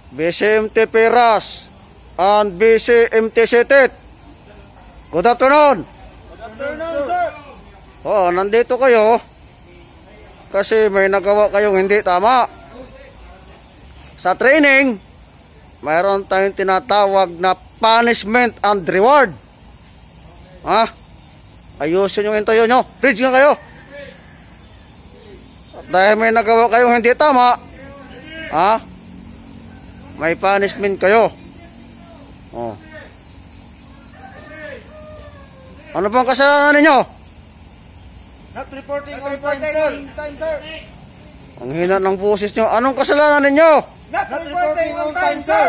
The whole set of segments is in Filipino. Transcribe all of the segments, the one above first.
BCMT Piras and BCMT Setit. Good afternoon. Good afternoon, sir. Oh, nandito kayo kasi may nagawa kayong hindi tama. Sa training, mayroon tayong tinatawag na punishment and reward. Ayusin yung intayo nyo. Bridge nga kayo. Dahil may nagawa kayong hindi tama, may punishment kayo. Ano bang kasalanan ninyo? Not reporting on time, sir. Ang hina ng boses nyo. Anong kasalanan ninyo? Not reporting on time, sir.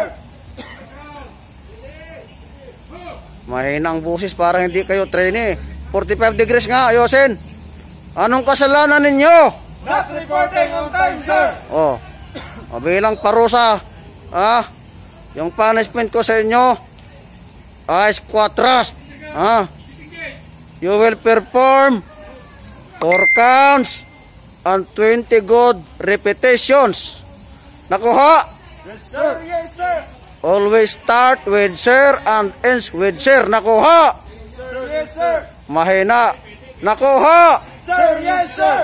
Mahina ang boses, parang hindi kayo trainee. 45 degrees nga, ayusin. Anong kasalanan ninyo? Not reporting on time, sir. Bilang parusa, yung punishment ko sa inyo ay squat thrust. You will perform 4 counts and 20 good repetitions. Nakuha? Yes, sir. Yes, sir. Always start with sir and ends with sir. Nakuha? Sir, yes, sir. Mahina. Nakuha? Sir, yes, sir.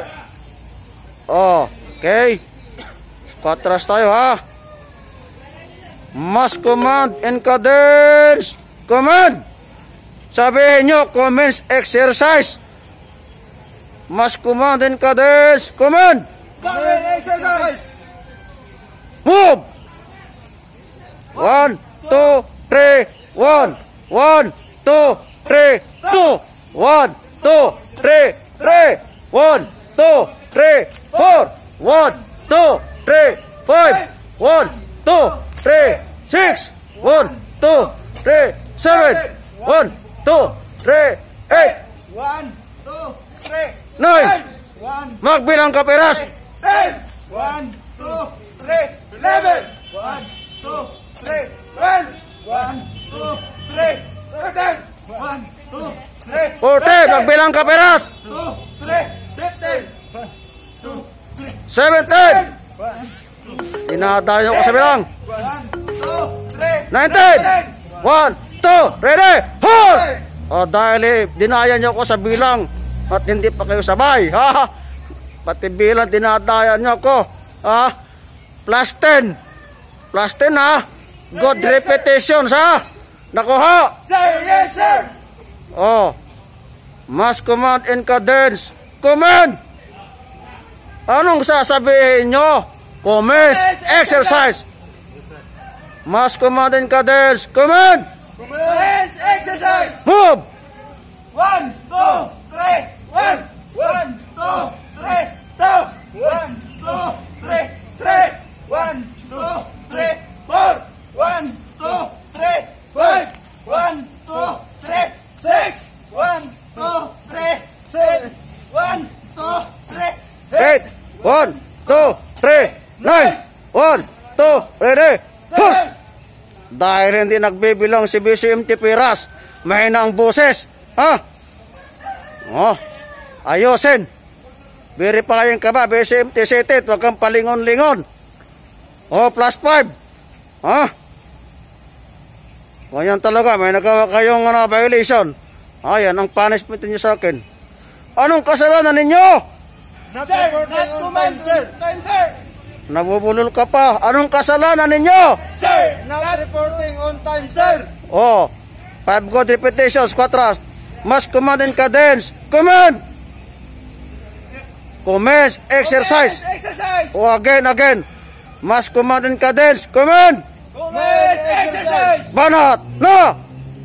Okay. Squat thrust tayo, Must command and cadence. Command. Sabihin nyo, commence exercise. Must command and cadence. Command. Command exercise. Move. 1, 2, 3, 1. 1, 2, 3, 2. 1, 2, 3, 3. 1, 2, 3, 4. 1, 2, 3, 5. 1, 2, 3, 6. 1, 2, 3, 7. 1, 2, 3, 8. 1, 2, 3, 9. 1, Magbilang ka, Piras. 10. 1, 2, 3, 11. 1, 2, 3, 12. 1, 2, 3, 13. 1, 2, 3, 40. Magbilang ka, Piras. 2, 3, 16. 2, 17. Dinadayo ka sa bilang. 1, 2, 3, 19. 1, 2, ready, hold! Dahil dinaya nyo ko sa bilang at hindi pa kayo sabay. Pati bilang dinadaya nyo ko. Plus 10. Plus 10, Good repetitions, Nakuha? Sir, yes, sir. Must command and cadence. Command! Anong sasabihin nyo? Commence exercise. Must command and cadence. Command! Commence exercise. Move! 1, 2, 3, 1. 1, 2, 3, 2. 1, 2, 3, 3. 1, 2, 3, 4. 1, 2, 3, 5. 1, 2, 3, 6. 1, 2, 3, 7. 1, 2, 3, 8, 1, 2, 3, 9, 1, 2, ready, hold! Dahil hindi nagbibilang si BCMT Piras, mahina ang boses, ayusin. Verifyin ka ba, BCMT Setit, huwag kang palingon-lingon. Plus 5, Ganyan talaga, may nagawa kayong violation. Yan ang punishment niyo sa akin. Anong kasalanan ninyo? Not reporting on time, sir. Nabubulol ka pa. Anong kasalanan ninyo? Sir, not reporting on time, sir. 5 good repetitions, 4. Must command and cadence. Command! Commence exercise. Exercise. Again. Must command and cadence. Command! Commence exercise. Banat! Na!